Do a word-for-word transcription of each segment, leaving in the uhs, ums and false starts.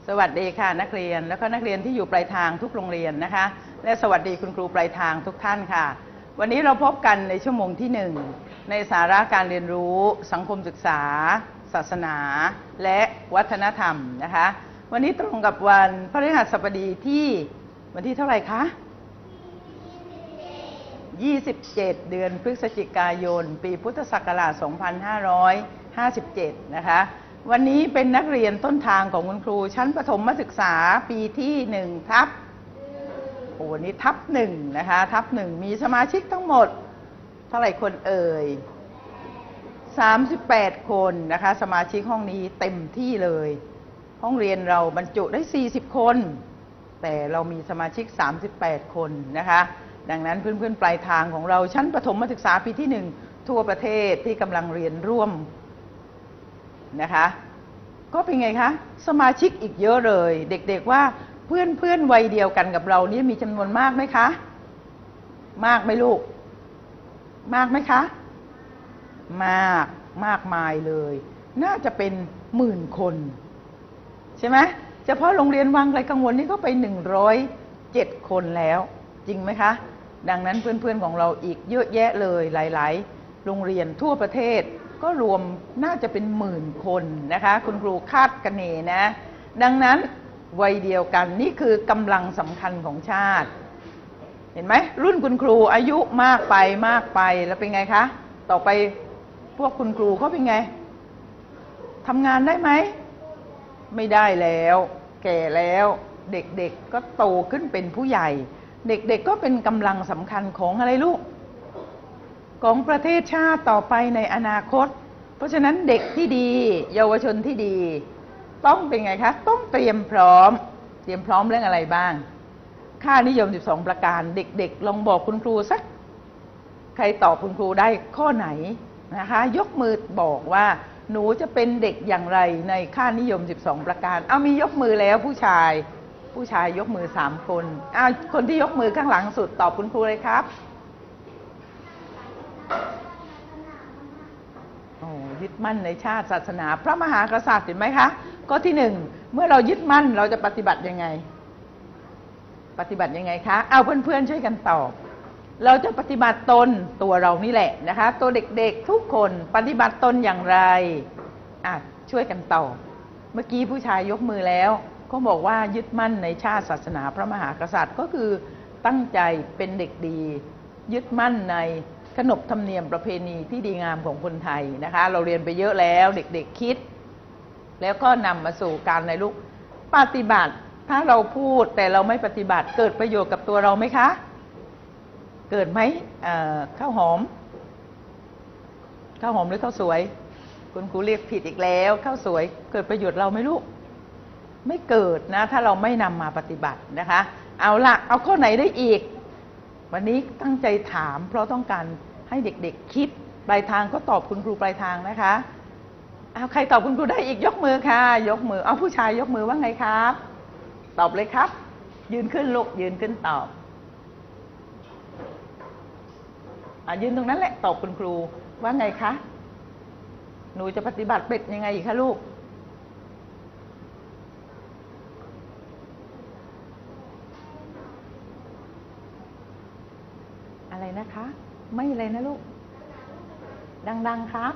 สวัสดีค่ะนักเรียนแล้วก็นักเรียนที่อยู่ปลายทางทุกโรงเรียนนะคะและสวัสดีคุณครูปลายทางทุกท่านค่ะวันนี้เราพบกันในชั่วโมงที่หนึ่งในสาระการเรียนรู้สังคมศึกษาศาสนาและวัฒนธรรมนะคะวันนี้ตรงกับวันพฤหัสบดีที่วันที่เท่าไหร่คะยี่สิบเจ็ดเดือนพฤศจิกายนปีพุทธศักราชสองพันห้าร้อยห้าสิบเจ็ดนะคะวันนี้เป็นนักเรียนต้นทางของคุณครูชั้นประถมศึกษาปีที่หนึ่งทับโอ้วันนี้ทับหนึ่งนะคะทับหนึ่งมีสมาชิกทั้งหมดเท่าไหร่คนเอ่ยสามสิบแปดคนนะคะสมาชิกห้องนี้เต็มที่เลยห้องเรียนเราบรรจุได้สี่สิบคนแต่เรามีสมาชิกสามสิบแปดคนนะคะดังนั้นเพื่อนๆปลายทางของเราชั้นประถมศึกษาปีที่หนึ่งทั่วประเทศที่กำลังเรียนร่วมนะคะก็เป็นไงคะสมาชิกอีกเยอะเลยเด็กๆว่าเพื่อนเพื่อนวัยเดียวกันกับเรานี่มีจำนวนมากไหมคะมากไหมลูกมากไหมคะมากมากมายเลยน่าจะเป็นหมื่นคนใช่ไหมเฉพาะโรงเรียนวังไกลกังวลนี่ก็ไปหนึ่งร้อยเจ็ดคนแล้วจริงไหมคะดังนั้นเพื่อนๆของเราอีกเยอะแยะเลยหลายๆโรงเรียนทั่วประเทศก็รวมน่าจะเป็นหมื่นคนนะคะคุณครูคาดคะเนนะดังนั้นวัยเดียวกันนี่คือกำลังสำคัญของชาติเห็นไหมรุ่นคุณครูอายุมากไปมากไปแล้วเป็นไงคะต่อไปพวกคุณครูเขาเป็นไงทำงานได้ไหมไม่ได้แล้วแก่แล้วเด็กๆก็โตขึ้นเป็นผู้ใหญ่เด็กๆก็เป็นกำลังสำคัญของอะไรลูกของประเทศชาติต่อไปในอนาคตเพราะฉะนั้นเด็กที่ดีเยาวชนที่ดีต้องเป็นไงคะต้องเตรียมพร้อมเตรียมพร้อมเรื่องอะไรบ้างค่านิยมสิบสองประการเด็กๆลองบอกคุณครูสักใครตอบคุณครูได้ข้อไหนนะคะยกมือบอกว่าหนูจะเป็นเด็กอย่างไรในค่านิยมสิบสองประการเอามียกมือแล้วผู้ชายผู้ชายยกมือสามคนอ้าวคนที่ยกมือข้างหลังสุดตอบคุณครูเลยครับโอ้ยึดมั่นในชาติศาสนาพระมหากษัตริย์เห็นไหมคะข้อที่หนึ่งเมื่อเรายึดมั่นเราจะปฏิบัติยังไงปฏิบัติยังไงคะเอาเพื่อนๆช่วยกันตอบเราจะปฏิบัติตนตัวเรานี่แหละนะคะตัวเด็กๆทุกคนปฏิบัติตนอย่างไรอ่ะช่วยกันตอบเมื่อกี้ผู้ชายยกมือแล้วก็บอกว่ายึดมั่นในชาติศาสนาพระมหากษัตริย์ก็คือตั้งใจเป็นเด็กดียึดมั่นในขนบธรรมเนียมประเพณีที่ดีงามของคนไทยนะคะเราเรียนไปเยอะแล้วเด็กๆคิดแล้วก็นำมาสู่การในลูกปฏิบัติถ้าเราพูดแต่เราไม่ปฏิบัติเกิดประโยชน์กับตัวเราไหมคะเกิดไหมข้าวหอมข้าวหอมหรือข้าวสวยคุณครูเรียกผิดอีกแล้วข้าวสวยเกิดประโยชน์เราไหมลูกไม่เกิดนะถ้าเราไม่นำมาปฏิบัตินะคะเอาละเอาข้อไหนได้อีกวันนี้ตั้งใจถามเพราะต้องการให้เด็กๆคิดปลายทางก็ตอบคุณครูปลายทางนะคะเอาใครตอบคุณครูได้อีกยกมือค่ะยกมือเอาผู้ชายยกมือว่าไงครับตอบเลยครับยืนขึ้นลูกยืนขึ้นตอบอ่ะยืนตรงนั้นแหละตอบคุณครูว่าไงคะหนูจะปฏิบัติเป็นยังไงอีกคะลูกอะไรนะคะไม่เลยนะลูกดังๆครับ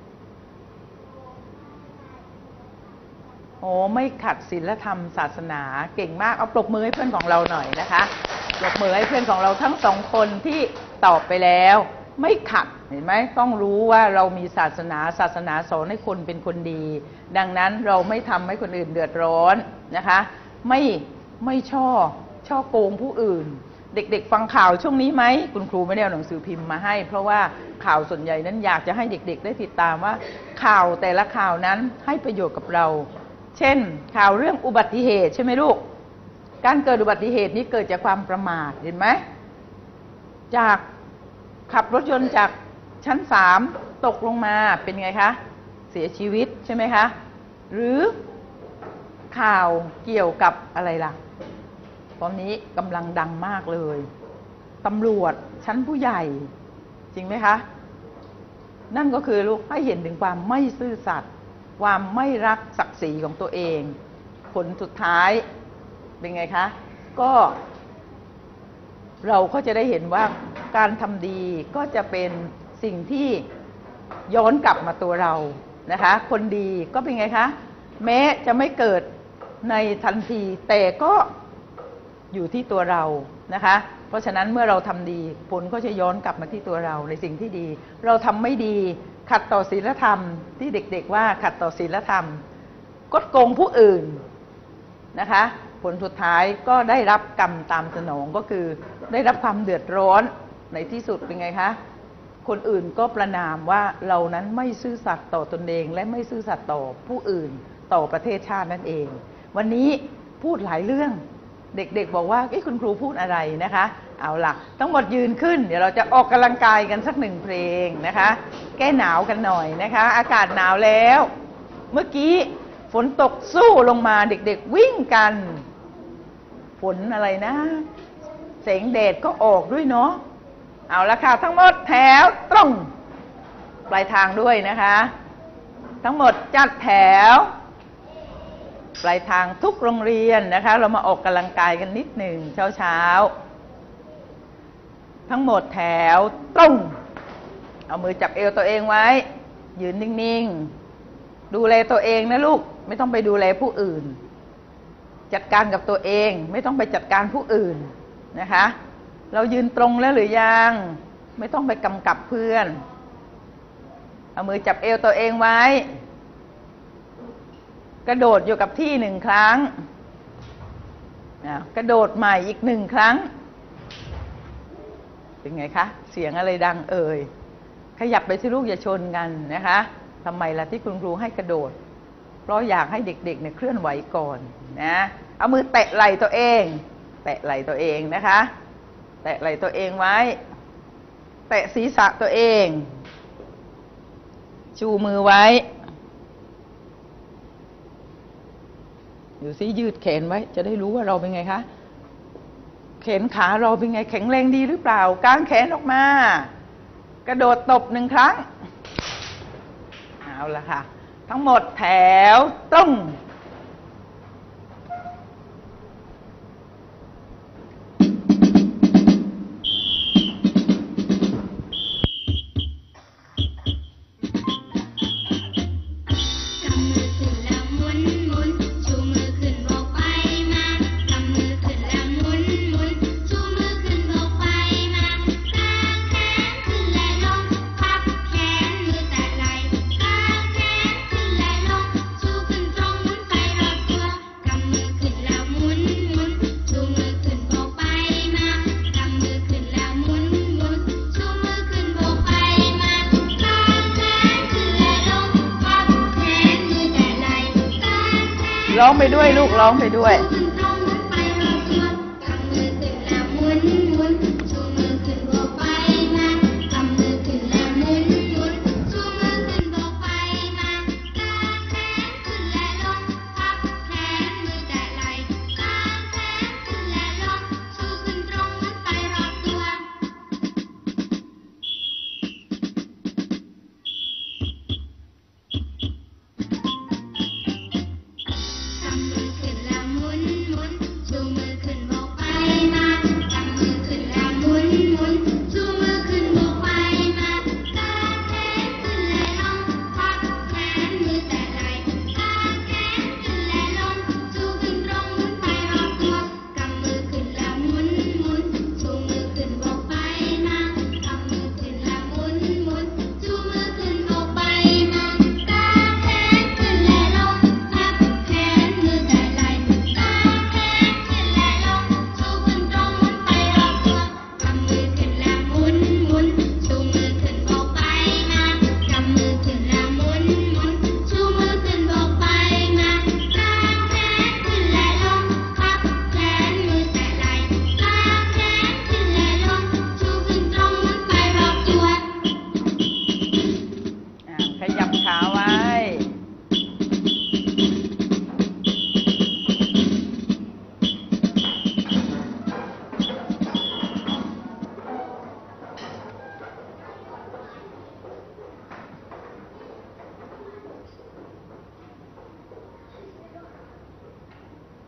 โอ้ไม่ขัดศีลธรรมศาสนาเก่งมากเอาปรบมือให้เพื่อนของเราหน่อยนะคะปรบมือให้เพื่อนของเราทั้งสองคนที่ตอบไปแล้วไม่ขัดเห็นไหมต้องรู้ว่าเรามีศาสนาศาสนาสอนให้คนเป็นคนดีดังนั้นเราไม่ทำให้คนอื่นเดือดร้อนนะคะไม่ไม่ช่อช่อโกงผู้อื่นเด็กๆฟังข่าวช่วงนี้ไหมคุณครูไม่ได้เอาหนังสือพิมพ์มาให้เพราะว่าข่าวส่วนใหญ่นั้นอยากจะให้เด็กๆได้ติดตามว่าข่าวแต่ละข่าวนั้นให้ประโยชน์กับเราเช่นข่าวเรื่องอุบัติเหตุใช่ไหมลูกการเกิดอุบัติเหตุนี้เกิดจากความประมาทเห็นไหมจากขับรถยนต์จากชั้นสามตกลงมาเป็นไงคะเสียชีวิตใช่ไหมคะหรือข่าวเกี่ยวกับอะไรล่ะตอนนี้กำลังดังมากเลยตำรวจชั้นผู้ใหญ่จริงไหมคะนั่นก็คือลูกให้เห็นถึงความไม่ซื่อสัตย์ความไม่รักศักดิ์ศรีของตัวเองผลสุดท้ายเป็นไงคะก็เราก็จะได้เห็นว่าการทำดีก็จะเป็นสิ่งที่ย้อนกลับมาตัวเรานะคะคนดีก็เป็นไงคะแม้จะไม่เกิดในทันทีแต่ก็อยู่ที่ตัวเรานะคะเพราะฉะนั้นเมื่อเราทำดีผลก็จะย้อนกลับมาที่ตัวเราในสิ่งที่ดีเราทำไม่ดีขัดต่อศีลธรรมที่เด็กๆว่าขัดต่อศีลธรรมกดโกงผู้อื่นนะคะผลสุดท้ายก็ได้รับกรรมตามสนองก็คือได้รับความเดือดร้อนในที่สุดเป็นไงคะคนอื่นก็ประนามว่าเรานั้นไม่ซื่อสัตย์ต่อตนเองและไม่ซื่อสัตย์ต่อผู้อื่นต่อประเทศชาตินั่นเองวันนี้พูดหลายเรื่องเด็กๆบอกว่าเอ้คุณครูพูดอะไรนะคะเอาล่ะทั้งหมดยืนขึ้นเดี๋ยวเราจะออกกำลังกายกันสักหนึ่งเพลงนะคะแก้หนาวกันหน่อยนะคะอากาศหนาวแล้วเมื่อกี้ฝนตกสู้ลงมาเด็กๆวิ่งกันฝนอะไรนะแสงแดดก็ออกด้วยเนาะเอาละค่ะทั้งหมดแถวตรงปลายทางด้วยนะคะทั้งหมดจัดแถวปลายทางทุกโรงเรียนนะคะเรามาออกกำลังกายกันนิดหนึ่งเช้าเช้าทั้งหมดแถวตรงเอามือจับเอวตัวเองไว้ยืนนิ่งๆดูแลตัวเองนะลูกไม่ต้องไปดูแลผู้อื่นจัดการกับตัวเองไม่ต้องไปจัดการผู้อื่นนะคะเรายืนตรงแล้วหรือยังไม่ต้องไปกำกับเพื่อนเอามือจับเอวตัวเองไว้กระโดดอยู่กับที่หนึ่งครั้งกระโดดใหม่อีกหนึ่งครั้งเป็นไงคะเสียงอะไรดังเอ่ยขยับไปสิลูกอย่าชนกันนะคะทำไมล่ะที่คุณครูให้กระโดดเพราะอยากให้เด็กๆเนี่ยเคลื่อนไหวก่อนนะเอามือแตะไหล่ตัวเองแตะไหล่ตัวเองนะคะแตะไหล่ตัวเองไว้แตะศีรษะตัวเองชูมือไว้อยู่ซิยืดแขนไว้จะได้รู้ว่าเราเป็นไงคะแขนขาเราเป็นไงแข็งแรงดีหรือเปล่ากางแขนออกมากระโดดตบหนึ่งครั้งเอาละค่ะทั้งหมดแถวตรงร้องไปด้วยลูกร้องไปด้วย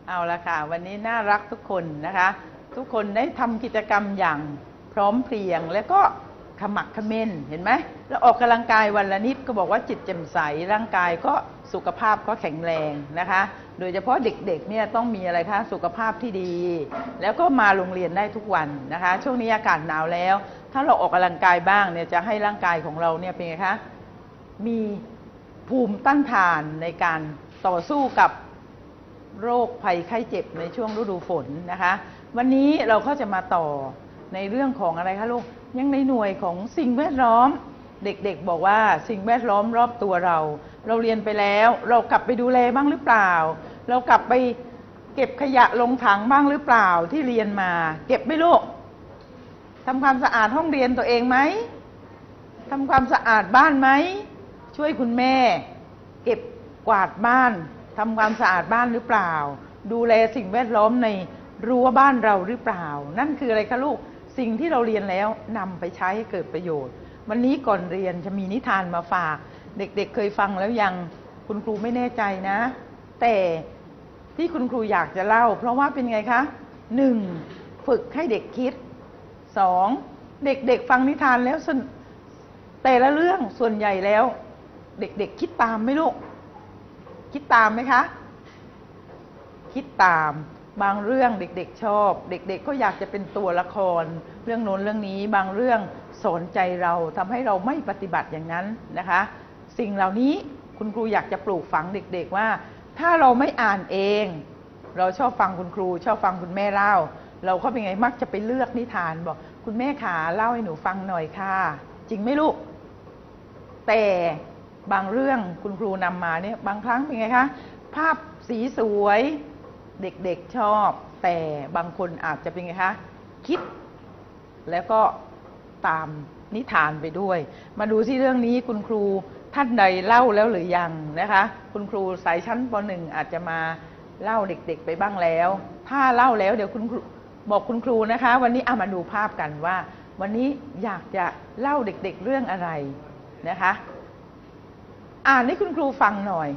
เอาละค่ะวันนี้น่ารักทุกคนนะคะ ทุกคนได้ทำกิจกรรมอย่างพร้อมเพรียงและก็ขมักเขม้นเห็นไหมแล้วออกกำลังกายวันละนิดก็บอกว่าจิตแจ่มใสร่างกายก็สุขภาพก็แข็งแรงนะคะ โดยเฉพาะเด็กๆเนี่ยต้องมีอะไรคะสุขภาพที่ดี แล้วก็มาโรงเรียนได้ทุกวันนะคะ ช่วงนี้อากาศหนาวแล้ว ถ้าเราออกกำลังกายบ้างเนี่ยจะให้ร่างกายของเราเนี่ยเป็นไงคะมีภูมิต้านทานในการต่อสู้กับโรคภัยไข้เจ็บในช่วงฤดูฝนนะคะวันนี้เราก็จะมาต่อในเรื่องของอะไรคะลูกยังในหน่วยของสิ่งแวดล้อมเด็กๆบอกว่าสิ่งแวดล้อมรอบตัวเราเราเรียนไปแล้วเรากลับไปดูแลบ้างหรือเปล่าเรากลับไปเก็บขยะลงถังบ้างหรือเปล่าที่เรียนมาเก็บไหมลูกทำความสะอาดห้องเรียนตัวเองไหมทำความสะอาดบ้านไหมช่วยคุณแม่เก็บกวาดบ้านทำความสะอาดบ้านหรือเปล่าดูแลสิ่งแวดล้อมในรั้วบ้านเราหรือเปล่านั่นคืออะไรคะลูกสิ่งที่เราเรียนแล้วนำไปใช้ให้เกิดประโยชน์วันนี้ก่อนเรียนจะมีนิทานมาฝากเด็กๆ เเคยฟังแล้วยังคุณครูไม่แน่ใจนะแต่ที่คุณครูอยากจะเล่าเพราะว่าเป็นไงคะหนึ่งฝึกให้เด็กคิดสองเด็กๆฟังนิทานแล้วแต่ละเรื่องส่วนใหญ่แล้วเด็กๆคิดตามไหมลูกคิดตามไหมคะคิดตามบางเรื่องเด็กๆชอบเด็กๆก็อยากจะเป็นตัวละครเรื่องโน้นเรื่องนี้บางเรื่องสอนใจเราทำให้เราไม่ปฏิบัติอย่างนั้นนะคะสิ่งเหล่านี้คุณครูอยากจะปลูกฝังเด็กๆว่าถ้าเราไม่อ่านเองเราชอบฟังคุณครูชอบฟังคุณแม่เล่าเราก็เป็นไงมักจะไปเลือกนิทานบอกคุณแม่ขาเล่าให้หนูฟังหน่อยค่ะจริงไหมลูกแต่บางเรื่องคุณครูนำมาเนี่ยบางครั้งเป็นไงคะภาพสีสวยเด็กๆชอบแต่บางคนอาจจะเป็นไงคะคิดแล้วก็ตามนิทานไปด้วยมาดูที่เรื่องนี้คุณครูท่านใดเล่าแล้วหรือยังนะคะคุณครูสายชั้นป หนึ่ง อาจจะมาเล่าเด็กๆไปบ้างแล้วถ้าเล่าแล้วเดี๋ยวคุณครูบอกคุณครูนะคะวันนี้เอามาดูภาพกันว่าวันนี้อยากจะเล่าเด็กๆเรื่องอะไรนะคะอ่านให้คุณครูฟังหน่อย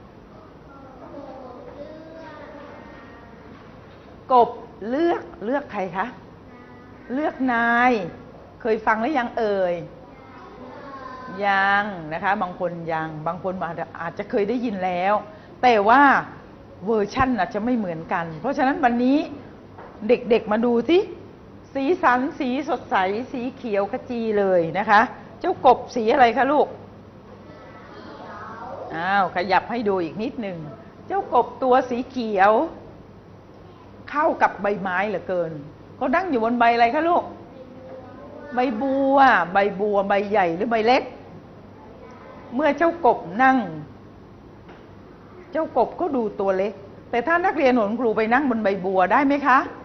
กบเลือกเลือกใครคะเลือกนายเคยฟังแล้วยังเอ่ยยังนะคะบางคนยังบางคนอาจจะเคยได้ยินแล้วแต่ว่าเวอร์ชั่นอาจจะไม่เหมือนกันเพราะฉะนั้นวันนี้เด็กๆมาดูสิสีสันสีสดใสสีเขียวขจีเลยนะคะเจ้ากบสีอะไรคะลูกอ้าวขยับให้ดูอีกนิดหนึ่งเจ้ากบตัวสีเขียวเข้ากับใบไม้เหลือเกินเขานั่งอยู่บนใบอะไรคะลูกใบบัวใบบัวใบใหญ่หรือใบเล็กเมื่อเจ้ากบนั่งเจ้ากบก็ดูตัวเล็กแต่ถ้านักเรียนของครูไปนั่งบนใบบัวได้ไหมคะ